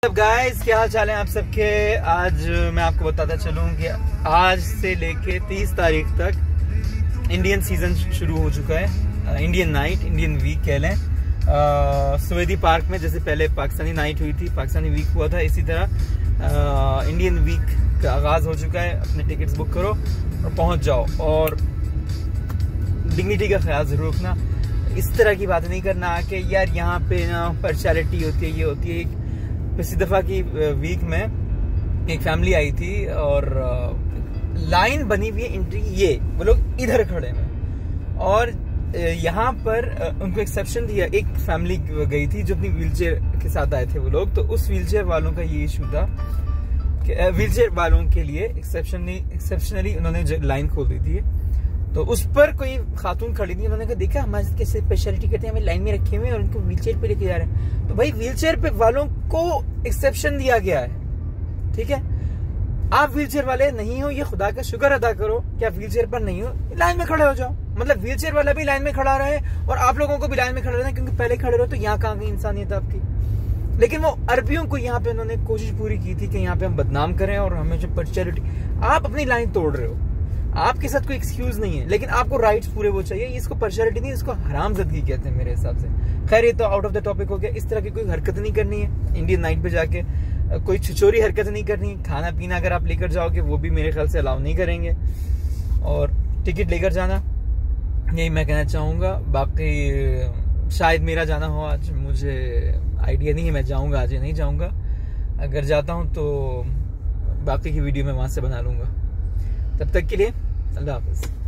Guys, क्या हाल चाल है आप सबके। आज मैं आपको बताता चलूं कि आज से लेके 30 तारीख तक इंडियन सीजन शुरू हो चुका है। इंडियन नाइट, इंडियन वीक कह लें। सुवेदी पार्क में जैसे पहले पाकिस्तानी नाइट हुई थी, पाकिस्तानी वीक हुआ था, इसी तरह इंडियन वीक का आगाज हो चुका है। अपने टिकट्स बुक करो और पहुंच जाओ, और डिग्निटी का ख्याल जरूर रखना। इस तरह की बातें नहीं करना कि यार यहाँ पे ना पार्शियलिटी होती है, ये होती है। पिछली दफा की वीक में एक फैमिली आई थी और लाइन बनी हुई है एंट्री, ये वो लोग इधर खड़े हैं और यहाँ पर उनको एक्सेप्शन दिया। एक फैमिली गई थी जो अपनी व्हीलचेयर के साथ आए थे वो लोग, तो उस व्हीलचेयर वालों का ये इशू था कि व्हीलचेयर वालों के लिए एक्सेप्शनली उन्होंने लाइन खोल दी थी। तो उस पर कोई खातून खड़ी थी, उन्होंने कहा देखा हमारे साथ कैसे स्पेशलिटी करते हैं, हमें लाइन में रखे हुए हैं और उनको व्हीलचेयर पे लेके जा रहे हैं। तो भाई व्हीलचेयर पे वालों को एक्सेप्शन दिया गया है, ठीक है। आप व्हीलचेयर वाले नहीं हो, ये खुदा का शुक्र अदा करो कि आप व्हीलचेयर पर नहीं हो, लाइन में खड़े हो जाओ। मतलब व्हीलचेयर वाला भी लाइन में खड़ा रहे और आप लोगों को भी लाइन में खड़ा रहना, क्योंकि पहले खड़े रहो तो यहाँ कहाँ गई इंसानियत आपकी। लेकिन वो अरबियों को यहाँ पे उन्होंने कोशिश पूरी की थी कि यहाँ पे हम बदनाम करें और हमें जो पार्शियलिटी, आप अपनी लाइन तोड़ रहे हो, आपके साथ कोई एक्सक्यूज नहीं है, लेकिन आपको राइट्स पूरे वो चाहिए। इसको पार्शियलिटी नहीं, इसको हरामजदगी कहते हैं मेरे हिसाब से। खैर, ये तो आउट ऑफ द टॉपिक हो गया। इस तरह की कोई हरकत नहीं करनी है इंडियन नाइट पे जाके, कोई छिचोरी हरकत नहीं करनी। खाना पीना अगर आप लेकर जाओगे वो भी मेरे ख्याल से अलाउ नहीं करेंगे, और टिकट लेकर जाना, यही मैं कहना चाहूँगा। बाकी शायद मेरा जाना हो आज, मुझे आइडिया नहीं है मैं जाऊँगा आज या नहीं जाऊँगा। अगर जाता हूँ तो बाकी की वीडियो मैं वहाँ से बना लूँगा। तब तक के लिए अल्लाह हाफ़िज़।